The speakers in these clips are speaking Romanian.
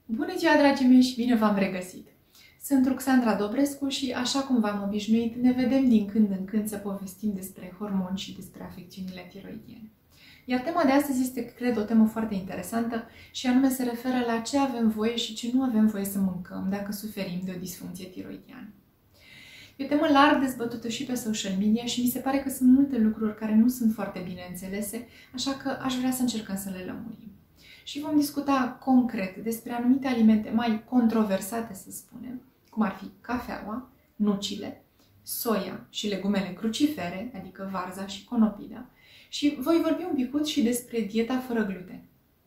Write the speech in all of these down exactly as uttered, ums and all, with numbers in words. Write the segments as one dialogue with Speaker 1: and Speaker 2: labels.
Speaker 1: Bună ziua, dragii mei, și bine v-am regăsit! Sunt Ruxandra Dobrescu și, așa cum v-am obișnuit, ne vedem din când în când să povestim despre hormoni și despre afecțiunile tiroidiene. Iar tema de astăzi este, cred, o temă foarte interesantă și anume se referă la ce avem voie și ce nu avem voie să mâncăm dacă suferim de o disfuncție tiroidiană. E o temă larg dezbătută și pe social media și mi se pare că sunt multe lucruri care nu sunt foarte bine înțelese, așa că aș vrea să încercăm să le lămurim. Și vom discuta concret despre anumite alimente mai controversate, să spunem, cum ar fi cafeaua, nucile, soia și legumele crucifere, adică varza și conopida, și voi vorbi un pic și despre dieta fără gluten.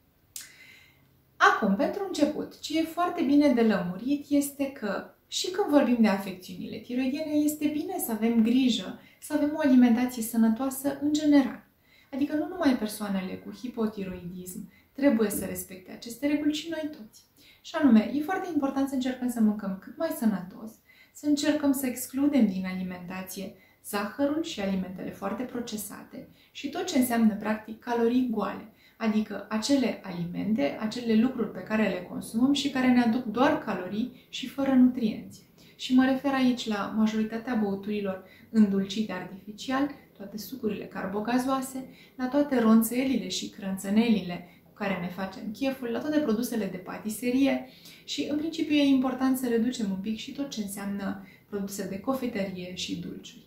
Speaker 1: Acum, pentru început, ce e foarte bine de lămurit este că și când vorbim de afecțiunile tiroidiene, este bine să avem grijă, să avem o alimentație sănătoasă în general. Adică nu numai persoanele cu hipotiroidism trebuie să respecte aceste reguli, ci noi toți. Și anume, e foarte important să încercăm să mâncăm cât mai sănătos, să încercăm să excludem din alimentație zahărul și alimentele foarte procesate și tot ce înseamnă, practic, calorii goale, adică acele alimente, acele lucruri pe care le consumăm și care ne aduc doar calorii și fără nutrienți. Și mă refer aici la majoritatea băuturilor îndulcite artificial, toate sucurile carbogazoase, la toate ronțăielile și crânțănelile cu care ne facem cheful, la toate produsele de patiserie și, în principiu, e important să reducem un pic și tot ce înseamnă produse de cofetărie și dulciuri.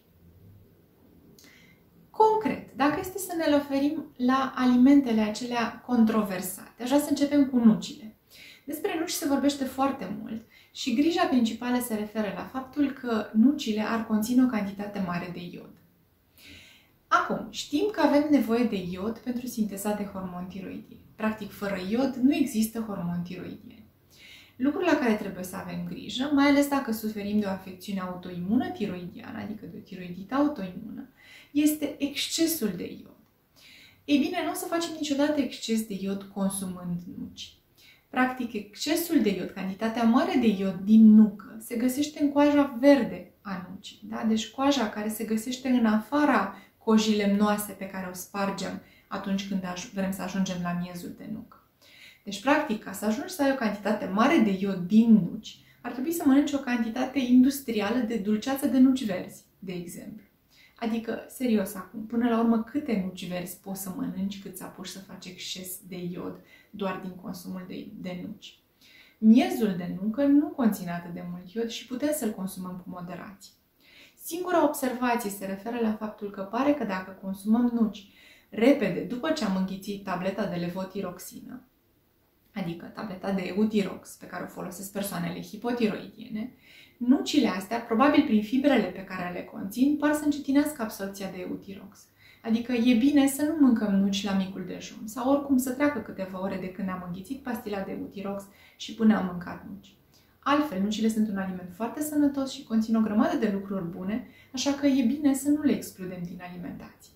Speaker 1: Concret, dacă este să ne referim la alimentele acelea controversate, aș vrea să începem cu nucile. Despre nuci se vorbește foarte mult și grija principală se referă la faptul că nucile ar conține o cantitate mare de iod. Acum, știm că avem nevoie de iod pentru sinteza de hormoni tiroidieni. Practic, fără iod nu există hormoni tiroidieni. Lucrul la care trebuie să avem grijă, mai ales dacă suferim de o afecțiune autoimună tiroidiană, adică de o tiroidită autoimună, este excesul de iod. Ei bine, nu o să facem niciodată exces de iod consumând nuci. Practic, excesul de iod, cantitatea mare de iod din nucă, se găsește în coaja verde a nucii. Da? Deci coaja care se găsește în afara cojii lemnoase pe care o spargem atunci când vrem să ajungem la miezul de nucă. Deci, practic, ca să ajungi să ai o cantitate mare de iod din nuci, ar trebui să mănânci o cantitate industrială de dulceață de nuci verzi, de exemplu. Adică, serios acum, până la urmă, câte nuci verzi poți să mănânci cât să apuci să faci exces de iod doar din consumul de, de nuci? Miezul de nucă nu conține atât de mult iod și putem să-l consumăm cu moderație. Singura observație se referă la faptul că pare că dacă consumăm nuci repede după ce am înghițit tableta de levotiroxină, adică tableta de Eutirox pe care o folosesc persoanele hipotiroidiene, nucile astea, probabil prin fibrele pe care le conțin, par să încetinească absorbția de Eutirox. Adică e bine să nu mâncăm nuci la micul dejun sau oricum să treacă câteva ore de când am înghițit pastila de Eutirox și până am mâncat nuci. Altfel, nucile sunt un aliment foarte sănătos și conțin o grămadă de lucruri bune, așa că e bine să nu le excludem din alimentație.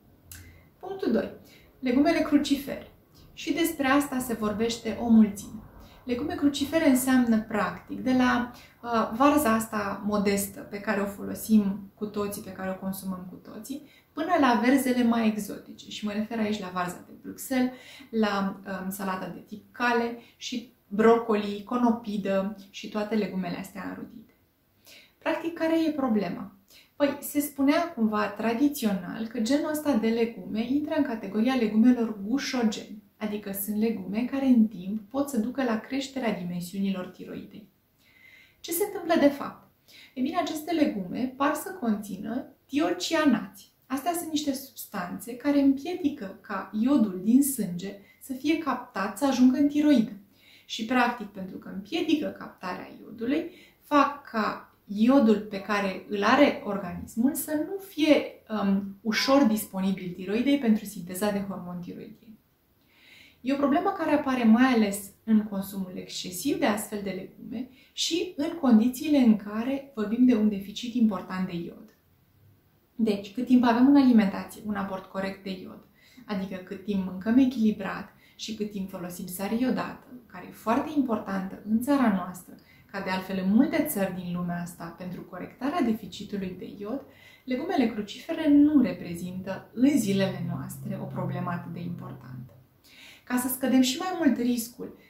Speaker 1: Punctul doi. Legumele crucifere. Și despre asta se vorbește o mulțime. Legume crucifere înseamnă, practic, de la uh, varza asta modestă pe care o folosim cu toții, pe care o consumăm cu toții, până la verzele mai exotice. Și mă refer aici la varza de Bruxelles, la um, salata de tip cale și brocoli, conopidă și toate legumele astea înrudite. Practic, care e problema? Păi, se spunea cumva tradițional că genul ăsta de legume intră în categoria legumelor gușogene, adică sunt legume care în timp pot să ducă la creșterea dimensiunilor tiroidei. Ce se întâmplă de fapt? Ei bine, aceste legume par să conțină tiocianați. Astea sunt niște substanțe care împiedică ca iodul din sânge să fie captat, să ajungă în tiroidă. Și, practic, pentru că împiedică captarea iodului, fac ca iodul pe care îl are organismul să nu fie um, ușor disponibil tiroidei pentru sinteza de hormoni tiroidieni. E o problemă care apare mai ales în consumul excesiv de astfel de legume și în condițiile în care vorbim de un deficit important de iod. Deci, cât timp avem în alimentație un aport corect de iod, adică cât timp mâncăm echilibrat și cât timp folosim sare iodată, care e foarte importantă în țara noastră, ca de altfel în multe țări din lumea asta, pentru corectarea deficitului de iod, legumele crucifere nu reprezintă în zilele noastre o problemă atât de importantă. Ca să scădem și mai mult riscul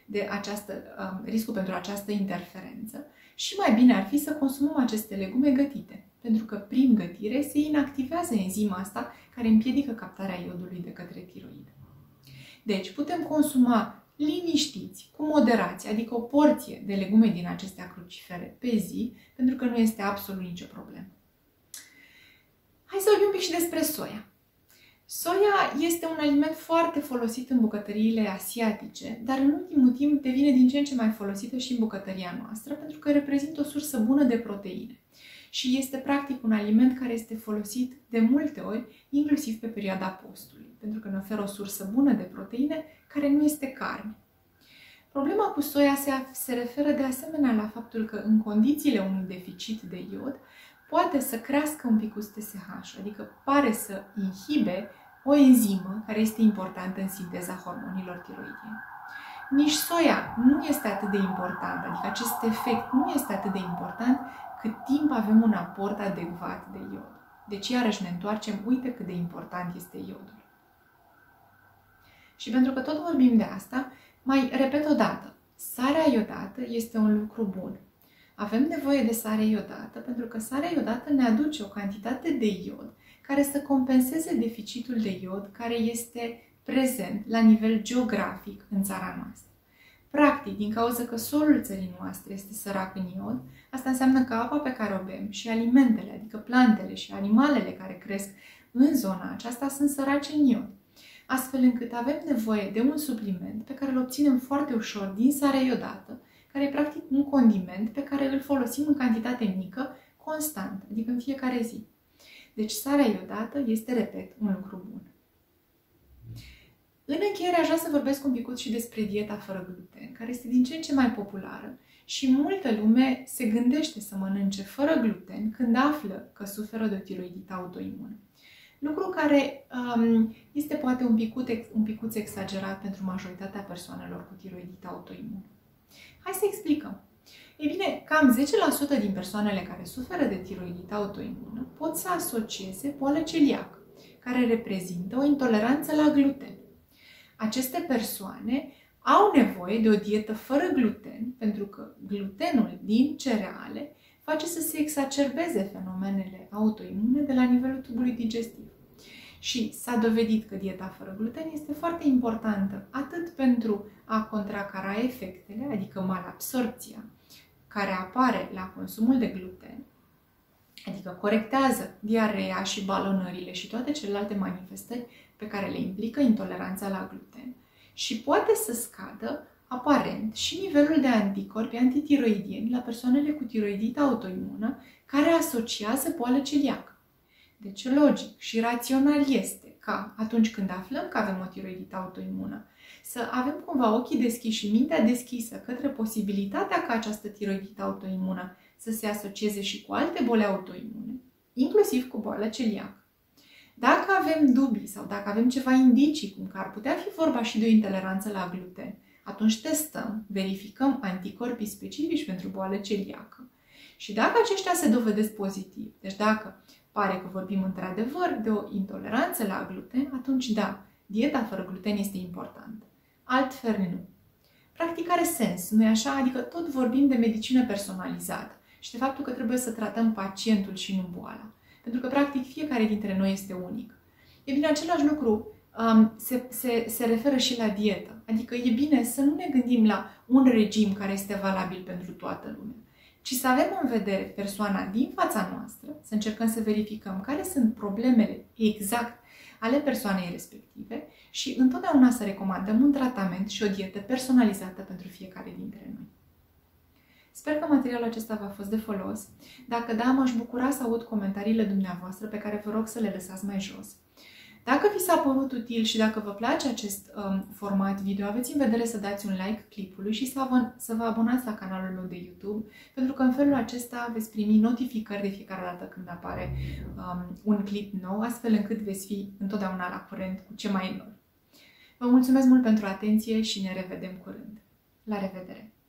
Speaker 1: de această, um, riscul pentru această interferență și mai bine ar fi să consumăm aceste legume gătite, pentru că prin gătire se inactivează enzima asta care împiedică captarea iodului de către tiroid. Deci putem consuma liniștiți, cu moderație, adică o porție de legume din acestea crucifere pe zi, pentru că nu este absolut nicio problemă. Hai să vorbim un pic și despre soia. Soia este un aliment foarte folosit în bucătăriile asiatice, dar în ultimul timp devine din ce în ce mai folosită și în bucătăria noastră, pentru că reprezintă o sursă bună de proteine. Și este practic un aliment care este folosit de multe ori, inclusiv pe perioada postului, pentru că ne oferă o sursă bună de proteine care nu este carne. Problema cu soia se, se referă de asemenea la faptul că în condițiile unui deficit de iod poate să crească un pic T S H, adică pare să inhibe o enzimă care este importantă în sinteza hormonilor tiroidieni. Nici soia nu este atât de importantă, adică acest efect nu este atât de important cât timp avem un aport adecvat de iod. Deci iarăși ne întoarcem, uite cât de important este iodul. Și pentru că tot vorbim de asta, mai repet o dată, sarea iodată este un lucru bun. Avem nevoie de sare iodată pentru că sarea iodată ne aduce o cantitate de iod care să compenseze deficitul de iod care este prezent la nivel geografic în țara noastră. Practic, din cauza că solul țării noastre este sărac în iod, asta înseamnă că apa pe care o bem și alimentele, adică plantele și animalele care cresc în zona aceasta sunt sărace în iod. Astfel încât avem nevoie de un supliment pe care îl obținem foarte ușor din sarea iodată, care e practic un condiment pe care îl folosim în cantitate mică, constant, adică în fiecare zi. Deci sarea iodată este, repet, un lucru bun. În încheiere aș vrea să vorbesc un pic și despre dieta fără gluten, care este din ce în ce mai populară și multă lume se gândește să mănânce fără gluten când află că suferă de o tiroidită autoimună. Lucru care um, este poate un picuț, un picuț exagerat pentru majoritatea persoanelor cu tiroidită autoimună. Hai să explicăm. Ei bine, cam zece la sută din persoanele care suferă de tiroidită autoimună pot să asocieze boală celiacă, care reprezintă o intoleranță la gluten. Aceste persoane au nevoie de o dietă fără gluten, pentru că glutenul din cereale face să se exacerbeze fenomenele autoimune de la nivelul tubului digestiv. Și s-a dovedit că dieta fără gluten este foarte importantă atât pentru a contracara efectele, adică malabsorpția, care apare la consumul de gluten, adică corectează diareea și balonările și toate celelalte manifestări pe care le implică intoleranța la gluten și poate să scadă aparent și nivelul de anticorpi antitiroidieni la persoanele cu tiroidită autoimună care asociază boală celiacă. Deci logic și rațional este ca atunci când aflăm că avem o tiroidită autoimună să avem cumva ochii deschiși și mintea deschisă către posibilitatea ca această tiroidită autoimună să se asocieze și cu alte boli autoimune, inclusiv cu boala celiacă. Dacă avem dubii sau dacă avem ceva indicii cum că ar putea fi vorba și de o intoleranță la gluten, atunci testăm, verificăm anticorpii specifici pentru boală celiacă. Și dacă aceștia se dovedesc pozitiv, deci dacă pare că vorbim într-adevăr de o intoleranță la gluten, atunci da, dieta fără gluten este importantă. Altfel nu. Practic are sens, nu-i așa? Adică tot vorbim de medicină personalizată și de faptul că trebuie să tratăm pacientul și nu boala. Pentru că practic fiecare dintre noi este unic. E bine, același lucru um, se, se, se referă și la dietă. Adică e bine să nu ne gândim la un regim care este valabil pentru toată lumea, ci să avem în vedere persoana din fața noastră, să încercăm să verificăm care sunt problemele exact ale persoanei respective și întotdeauna să recomandăm un tratament și o dietă personalizată pentru fiecare dintre noi. Sper că materialul acesta v-a fost de folos. Dacă da, m-aș bucura să aud comentariile dumneavoastră pe care vă rog să le lăsați mai jos. Dacă vi s-a părut util și dacă vă place acest um, format video, aveți în vedere să dați un like clipului și să, să vă abonați la canalul meu de YouTube, pentru că în felul acesta veți primi notificări de fiecare dată când apare um, un clip nou, astfel încât veți fi întotdeauna la curent cu ce mai e nou. Vă mulțumesc mult pentru atenție și ne revedem curând. La revedere!